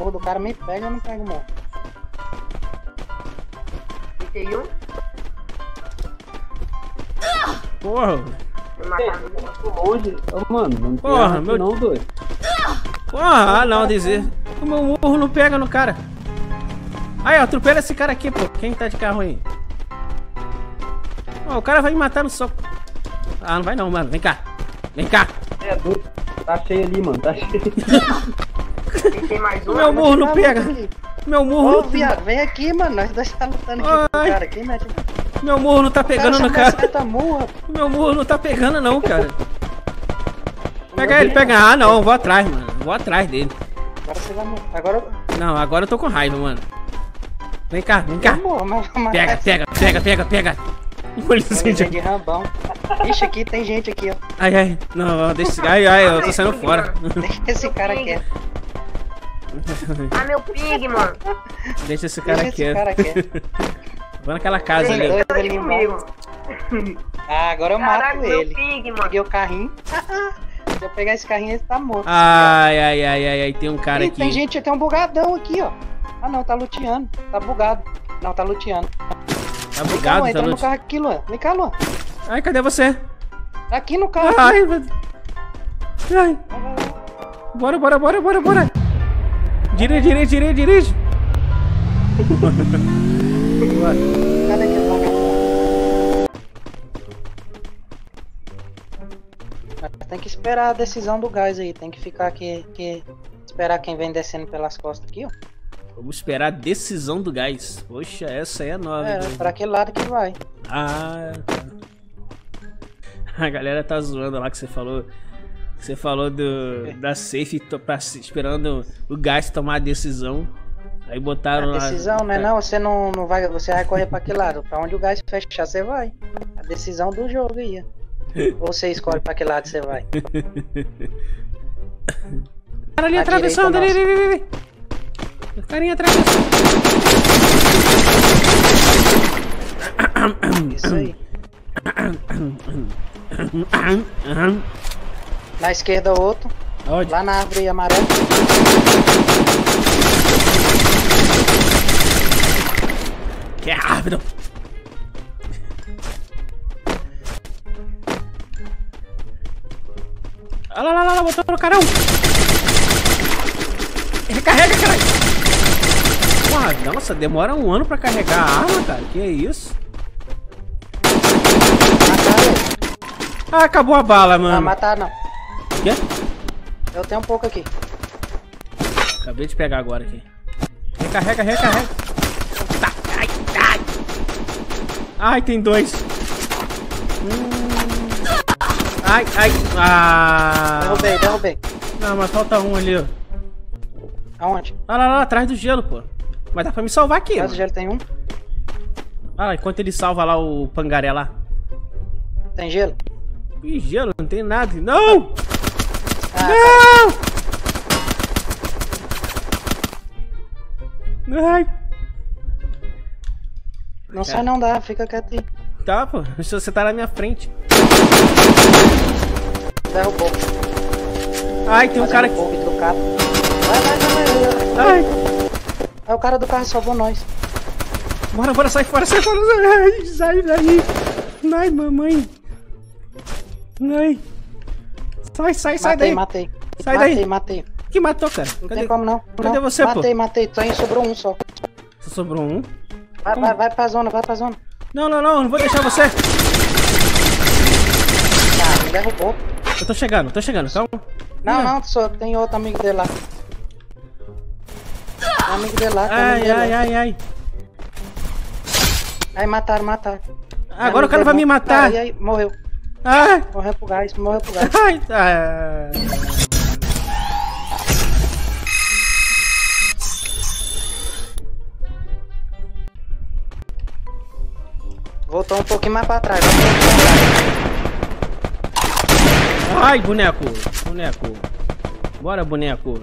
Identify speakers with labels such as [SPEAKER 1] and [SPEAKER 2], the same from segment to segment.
[SPEAKER 1] morro do cara me pega, eu não pego o morro.
[SPEAKER 2] Fiquei um.
[SPEAKER 3] Porra.
[SPEAKER 4] Longe. Ô, mano, não
[SPEAKER 3] Porra,
[SPEAKER 4] tem
[SPEAKER 3] meu...
[SPEAKER 4] não, doido.
[SPEAKER 3] Porra, ah não, dizer. O meu morro não pega no cara. Aí, ó, atropela esse cara aqui, pô. Quem tá de carro aí? Ó, o cara vai me matar no soco. Ah, não vai não, mano. Vem cá. Vem cá.
[SPEAKER 4] É doido. Tá cheio ali, mano. Tá cheio.
[SPEAKER 2] Tem mais um.
[SPEAKER 3] O meu morro não pega. Meu morro
[SPEAKER 1] Ô, viado, vem aqui, mano. Nós dois tá lutando aqui com o cara aqui, mete.
[SPEAKER 3] Meu morro não tá pegando no cara.
[SPEAKER 1] Murra.
[SPEAKER 3] Meu morro não tá pegando não, cara. Pega ele, pega. Ah, não. Vou atrás, mano. Vou atrás dele.
[SPEAKER 1] Agora você vai morrer. Agora...
[SPEAKER 3] Não, agora eu tô com raiva, mano. Vem cá, vem cá. Pega, pega, pega, pega, pega.
[SPEAKER 1] Polícia de rambão. Ixi, aqui tem gente aqui, ó.
[SPEAKER 3] Ai, ai. Não, deixa. Ai, ai, eu tô saindo fora.
[SPEAKER 1] Deixa esse cara quieto.
[SPEAKER 2] Ah, meu pig, mano.
[SPEAKER 3] Deixa esse cara
[SPEAKER 1] Deixa esse cara quieto.
[SPEAKER 3] Vou naquela casa ali.
[SPEAKER 1] Dois ali
[SPEAKER 2] comigo.
[SPEAKER 1] Ah, agora eu mato
[SPEAKER 2] Caraca,
[SPEAKER 1] ele.
[SPEAKER 2] meu pig, mano.
[SPEAKER 1] Peguei o carrinho. Se eu pegar esse carrinho, ele tá morto.
[SPEAKER 3] Ai, ai, ai, ai, ai. Tem um cara
[SPEAKER 1] Ih,
[SPEAKER 3] aqui.
[SPEAKER 1] tem gente, tem um bugadão aqui, ó. Ah, não, tá luteando. Tá bugado. Não, tá luteando.
[SPEAKER 3] Tá bugado, tá
[SPEAKER 1] entra no
[SPEAKER 3] lute...
[SPEAKER 1] carro aqui, Luan. Vem cá, Luan.
[SPEAKER 3] Ai, cadê você?
[SPEAKER 1] Aqui no carro.
[SPEAKER 3] Ai, ai. Bora, bora, bora, bora, bora. Dirige, dirige, dirige, dirige.
[SPEAKER 1] Cadê aquele vagabundo? Tem que esperar a decisão do gás aí. Tem que ficar aqui. Esperar quem vem descendo pelas costas aqui, ó.
[SPEAKER 3] Vamos esperar a decisão do gás. Poxa, essa aí é nova.
[SPEAKER 1] É, pra que lado que vai?
[SPEAKER 3] Ah, tá. A galera tá zoando lá que você falou. Você falou da safe esperando o gás tomar a decisão. Aí botaram lá.
[SPEAKER 1] A decisão, né? Não, você não vai. Você vai correr pra que lado? Pra onde o gás fechar, você vai. A decisão do jogo aí, ó. Ou você escolhe pra que lado você vai.
[SPEAKER 3] Cara ali atravessando, ali. O carinha atravessando.
[SPEAKER 1] Isso aí. Na esquerda outro.
[SPEAKER 3] Onde?
[SPEAKER 1] Lá na árvore amarela.
[SPEAKER 3] Que é rápido. Olha lá, botou no carão. Recarrega, caralho. Porra, nossa, demora um ano pra carregar a arma, cara. Que é isso? Ah, acabou a bala, mano.
[SPEAKER 1] Não, matar não.
[SPEAKER 3] Quê?
[SPEAKER 1] Eu tenho um pouco aqui.
[SPEAKER 3] Acabei de pegar agora aqui. Recarrega, recarrega. Tá. Ai, ai. Ai, tem dois. Ai, ai. Ah.
[SPEAKER 1] Derrubei.
[SPEAKER 3] Não, mas falta um ali, ó.
[SPEAKER 1] Aonde?
[SPEAKER 3] Ah, lá, atrás do gelo, pô. Mas dá pra me salvar aqui.
[SPEAKER 1] Atrás do gelo tem um.
[SPEAKER 3] Ah, lá, enquanto ele salva lá o pangaré lá.
[SPEAKER 1] Tem gelo?
[SPEAKER 3] Ih, gelo, não tem nada. Não!
[SPEAKER 1] Ah,
[SPEAKER 3] Não! Ai.
[SPEAKER 1] não sai não dá, fica quieto aí.
[SPEAKER 3] Tá, pô. Você tá na minha frente.
[SPEAKER 1] Derrubou.
[SPEAKER 3] Ai, tem um cara aqui.
[SPEAKER 1] Do carro. Vai.
[SPEAKER 3] Ai.
[SPEAKER 1] É o cara do carro salvou nós.
[SPEAKER 3] Bora, sai fora. Ai, sai daí. Ai, mamãe. Ai. Sai daí.
[SPEAKER 1] Matei.
[SPEAKER 3] Sai daí.
[SPEAKER 1] Matei.
[SPEAKER 3] Que matou, cara?
[SPEAKER 1] Não tem como não.
[SPEAKER 3] Cadê você, pô?
[SPEAKER 1] Matei. Só sobrou um só.
[SPEAKER 3] Só sobrou um?
[SPEAKER 1] Vai pra zona,
[SPEAKER 3] Não vou deixar você.
[SPEAKER 1] Tá, me derrubou.
[SPEAKER 3] Eu tô chegando, calma.
[SPEAKER 1] Não, só tem outro amigo dele lá. Tem amigo dele lá,
[SPEAKER 3] Ai.
[SPEAKER 1] Aí mataram.
[SPEAKER 3] Agora o cara vai me matar.
[SPEAKER 1] Aí, morreu.
[SPEAKER 3] Ai.
[SPEAKER 1] Morreu pro gás.
[SPEAKER 3] Ai, ai.
[SPEAKER 1] Voltou um pouquinho mais pra trás.
[SPEAKER 3] Ai, boneco. Bora, boneco.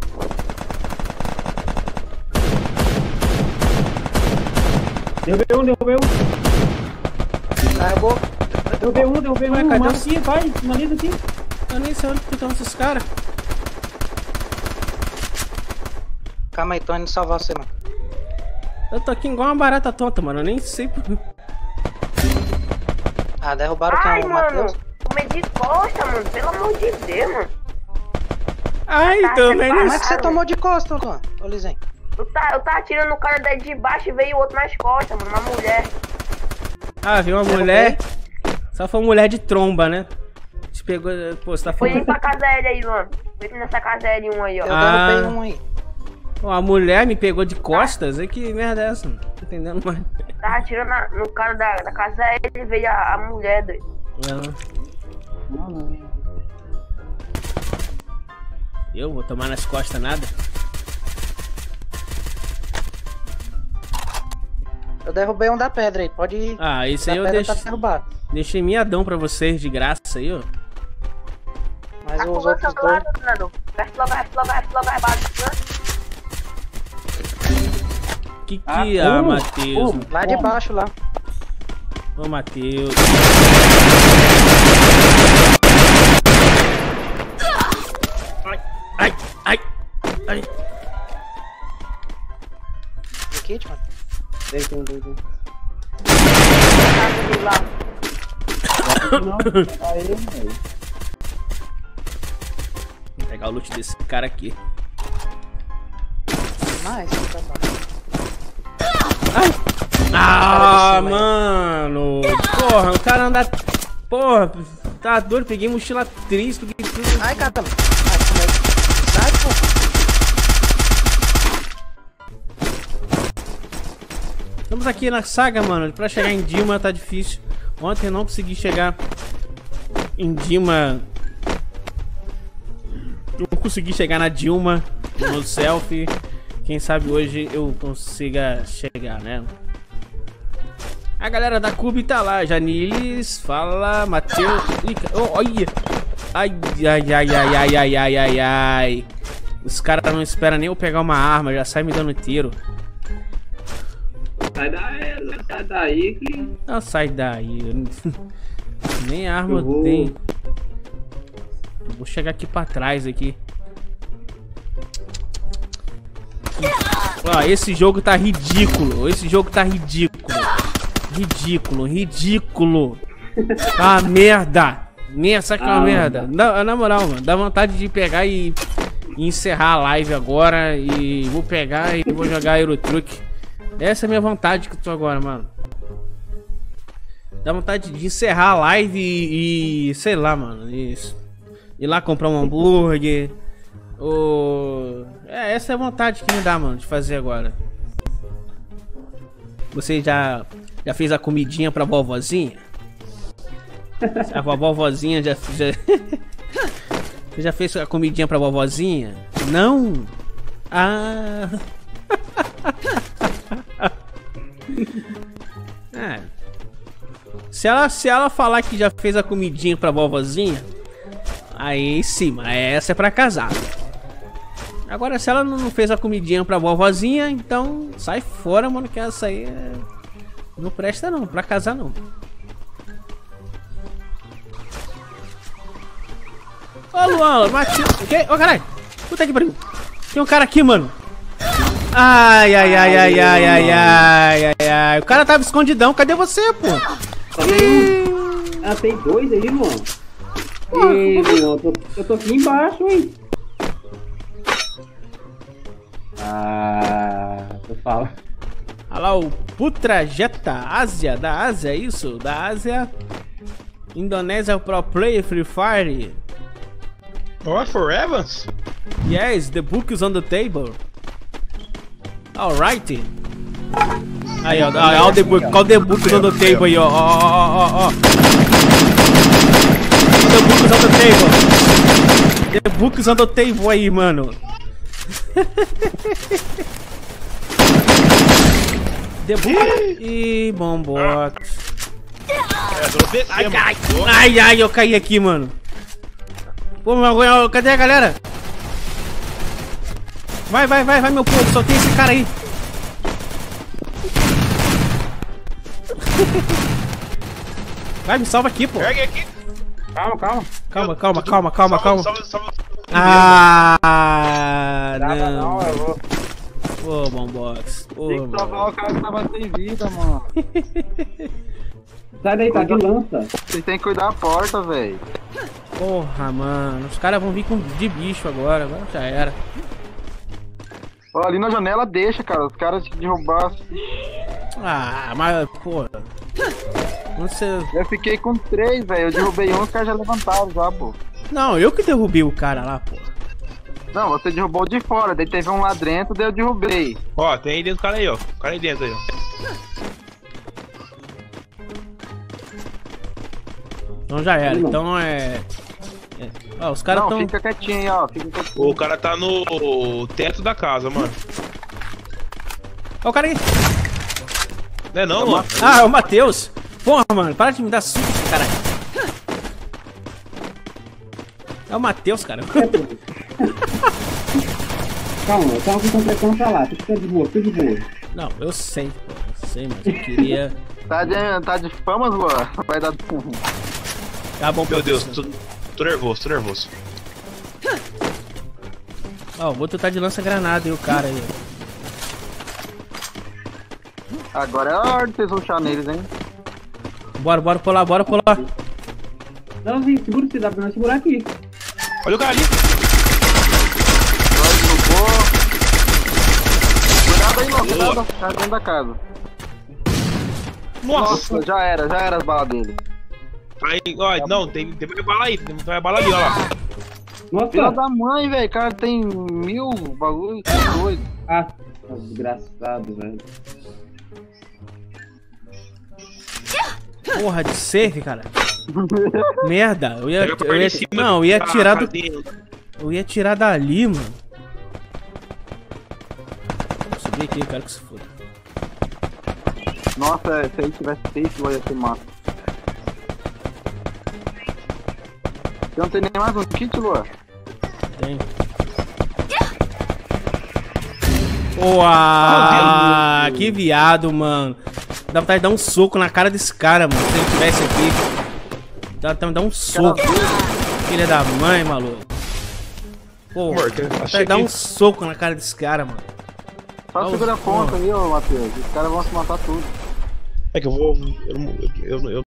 [SPEAKER 4] Derrubei um.
[SPEAKER 1] Derrubou.
[SPEAKER 4] Derrubei um.
[SPEAKER 3] Cadê
[SPEAKER 4] Mata aqui, vai, finaliza aqui.
[SPEAKER 3] Eu nem sei onde que estão esses caras.
[SPEAKER 1] Calma aí, tô indo salvar você, mano.
[SPEAKER 3] Eu tô aqui igual uma barata tonta, mano. Eu nem sei.
[SPEAKER 1] Ah, derrubaram
[SPEAKER 2] Ai,
[SPEAKER 1] o
[SPEAKER 2] mano.
[SPEAKER 1] Matheus.
[SPEAKER 2] Tomei de costa, mano. Pelo amor de Deus, mano.
[SPEAKER 3] Ai,
[SPEAKER 2] Tá
[SPEAKER 3] também não
[SPEAKER 1] Como é que você
[SPEAKER 2] Cara,
[SPEAKER 1] tomou de costas, mano? Ô, Lizinho.
[SPEAKER 2] Eu tava atirando no cara daí de baixo e veio outro nas costas, mano. Uma mulher.
[SPEAKER 3] Ah, viu uma mulher? Só foi uma mulher de tromba, né? Te pegou. Pô, você tá
[SPEAKER 2] Foi
[SPEAKER 3] falando.
[SPEAKER 2] indo pra casa L aí, mano. Foi nessa casa L1 aí, ó.
[SPEAKER 1] Eu
[SPEAKER 3] Ah.
[SPEAKER 1] derrubei um aí.
[SPEAKER 3] Pô, a mulher me pegou de costas? E que merda é essa? Não tô entendendo mais.
[SPEAKER 2] Tava atirando no cara da casa L e veio a mulher, doido.
[SPEAKER 3] Não. Eu vou tomar nas costas nada?
[SPEAKER 1] Eu derrubei um da pedra aí, pode ir.
[SPEAKER 3] Ah, esse
[SPEAKER 1] Da
[SPEAKER 3] aí eu
[SPEAKER 1] pedra
[SPEAKER 3] deixo,
[SPEAKER 1] tá derrubado.
[SPEAKER 3] deixei miadão pra vocês de graça aí, ó.
[SPEAKER 1] Mas
[SPEAKER 2] Tá com
[SPEAKER 1] os
[SPEAKER 2] o
[SPEAKER 1] outros
[SPEAKER 2] celular,
[SPEAKER 1] dois.
[SPEAKER 2] Fernando. Veste logo, básico, né?
[SPEAKER 3] Que
[SPEAKER 4] Ah, como?
[SPEAKER 3] Matheus?
[SPEAKER 4] Como?
[SPEAKER 1] Lá de baixo, lá.
[SPEAKER 3] Ô, Matheus. Ai, ai, ai.
[SPEAKER 1] No kit, mano.
[SPEAKER 4] Tem.
[SPEAKER 2] Tá lá.
[SPEAKER 4] Não, aí, velho.
[SPEAKER 3] Vou pegar o loot desse cara aqui.
[SPEAKER 1] Mais, tá bom.
[SPEAKER 3] Ah, mano. Porra, o cara anda... Porra, tá doido. Peguei mochila triste, peguei tudo.
[SPEAKER 1] Ai, caramba. Ai, como é que... Sai, pô.
[SPEAKER 3] Estamos aqui na saga, mano. Pra chegar em Dilma tá difícil. Ontem eu não consegui chegar em Dilma. Eu não consegui chegar na Dilma no selfie. Quem sabe hoje eu consiga chegar, né? A galera da Cube tá lá. Janilis, fala, Matheus. Olha! Ai, ai, ai, ai, ai, ai, ai, ai, ai. Os caras não esperam nem eu pegar uma arma, já sai me dando tiro.
[SPEAKER 4] Sai daí que...
[SPEAKER 3] Não, sai daí. Nem arma
[SPEAKER 4] Eu vou-
[SPEAKER 3] eu tenho. Vou chegar aqui pra trás aqui. Ó, esse jogo tá ridículo. Esse jogo tá ridículo. Ridículo. Ah, merda. Sabe que é uma merda? Na moral, mano, dá vontade de pegar e encerrar a live agora. E vou pegar e vou jogar Eurotruck. Essa é a minha vontade que eu tô agora, mano. Dá vontade de encerrar a live e sei lá, mano. Ir lá comprar um hambúrguer. Essa é a vontade que me dá, mano, de fazer agora. Você já fez a comidinha pra vovozinha? A vovozinha já... Você já fez a comidinha pra vovozinha? Não? Ah... É. Se ela falar que já fez a comidinha pra vovozinha, aí sim, mas essa é pra casar. Agora, se ela não fez a comidinha pra vovozinha, então sai fora, mano, que essa aí não presta não, pra casar não. Ô Luan, Matheus, o quê? Ô caralho, puta que pariu. Tem um cara aqui, mano. Ai. O cara tava escondidão, cadê você, pô?
[SPEAKER 4] Tem dois aí, mano. Ei, Luan, eu tô aqui embaixo, hein? Tu fala.
[SPEAKER 3] Olha lá o Putrajeta Ásia, da Ásia, é isso? Da Ásia. Indonésia Pro Player Free Fire.
[SPEAKER 5] Oh, for Evans?
[SPEAKER 3] Yes, the book is on the table. Alright. Aí, ó, ó, the book, qual the book is on the table aí, ó. The book is on the table. The book is on the table aí, mano. The book e bombox. Ai, eu caí aqui, mano. Pô, cadê a galera? Vai, meu povo, só tem esse cara aí. Vai, me salva aqui, pô.
[SPEAKER 5] Pega aqui.
[SPEAKER 3] Calma.
[SPEAKER 5] Salva.
[SPEAKER 3] Ah, não.
[SPEAKER 4] Eu vou.
[SPEAKER 3] Ô, Bombox. Ô,
[SPEAKER 6] Tem que salvar o cara que tava sem vida, mano.
[SPEAKER 4] Sai daí, tá de lança.
[SPEAKER 6] Vocês tem que cuidar da porta, velho.
[SPEAKER 3] Porra, mano. Os caras vão vir com de bicho agora já era.
[SPEAKER 6] Ó, ali na janela deixa, cara. Os caras te derrubar.
[SPEAKER 3] Ah, mas, porra. Onde você...
[SPEAKER 6] Eu fiquei com 3, velho. Eu derrubei um, os caras já levantaram já, pô.
[SPEAKER 3] Não, eu que derrubei o cara lá, porra.
[SPEAKER 6] Não, você derrubou de fora, daí teve um lá dentro, daí eu derrubei.
[SPEAKER 5] Ó, tem aí dentro do cara aí, ó. O cara aí dentro aí, ó.
[SPEAKER 3] Então já era. Então Ó, os caras
[SPEAKER 6] Não,
[SPEAKER 3] tão...
[SPEAKER 6] fica quietinho aí, ó. Fica quietinho.
[SPEAKER 5] O cara tá no teto da casa, mano.
[SPEAKER 3] Ó, o cara aí.
[SPEAKER 5] Não é não, mano?
[SPEAKER 3] Ah, é o Matheus. Porra, mano, para de me dar susto, caralho. É o Matheus, cara.
[SPEAKER 4] Calma, eu tava com concentração lá. Fica de boa, fica de boa.
[SPEAKER 3] Não, eu sei, pô. Eu sei, mas eu queria...
[SPEAKER 6] Tá de famas, Luan? Vai dar...
[SPEAKER 3] Tá bom,
[SPEAKER 5] Meu Deus,
[SPEAKER 3] professor.
[SPEAKER 5] tô nervoso, tô nervoso.
[SPEAKER 3] Ó, o outro tá de lança-granada aí, o cara aí.
[SPEAKER 6] Agora é a hora de vocês rushar neles, hein?
[SPEAKER 3] Bora pular, bora pular.
[SPEAKER 4] Não, Zinho, segura se dá pra nós segurar aqui.
[SPEAKER 5] Olha o cara ali.
[SPEAKER 6] Agora derrubou. Cuidado aí, não. Cuidado, tá dentro da casa. Nossa, já era as balas dele.
[SPEAKER 5] Aí, ó, não, tem mais bala aí, tem mais bala ali, ó lá.
[SPEAKER 6] Filha
[SPEAKER 4] Nossa!
[SPEAKER 6] da mãe, velho. Cara, tem 1000 bagulho, que doido.
[SPEAKER 4] Ah, desgraçado, velho.
[SPEAKER 3] Porra de safe, cara. Merda, eu ia
[SPEAKER 5] Pega pra parte de cima
[SPEAKER 3] não, eu ia
[SPEAKER 5] da
[SPEAKER 3] tirar do...
[SPEAKER 5] casinha.
[SPEAKER 3] Eu ia tirar dali, mano. Vou subir aqui, eu quero que se foda.
[SPEAKER 6] Nossa, se aí tivesse safe, ia ser massa. Você não tem nem mais um kit, Lua?
[SPEAKER 3] Tem. Uau, que viado, mano. Dá vontade de dar um soco na cara desse cara, mano. Se ele tivesse aqui. Dá vontade de dar um soco. Filha da mãe, maluco. Pô,
[SPEAKER 5] Amor,
[SPEAKER 3] dá vontade
[SPEAKER 5] achei
[SPEAKER 3] de dar
[SPEAKER 5] que-
[SPEAKER 3] um soco na cara desse cara, mano.
[SPEAKER 6] Só segura a ponta aí, ô Matheus. Os caras vão se matar tudo.
[SPEAKER 5] É que eu vou. Eu